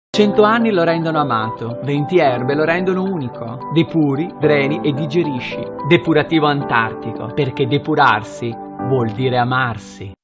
100 anni lo rendono amato, 20 erbe lo rendono unico. Depuri, dreni e digerisci. Depurativo antartico, perché depurarsi vuol dire amarsi.